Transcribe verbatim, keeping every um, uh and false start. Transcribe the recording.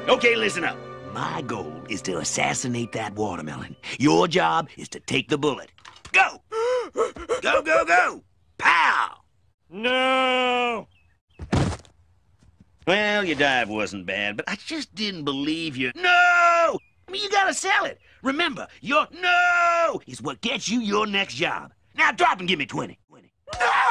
Okay, listen up. My goal is to assassinate that watermelon. Your job is to take the bullet. Go! Go, go, go! Pow! No! Well, your dive wasn't bad, but I just didn't believe you. No! I mean, you gotta sell it. Remember, your no is what gets you your next job. Now drop and give me twenty. twenty. No!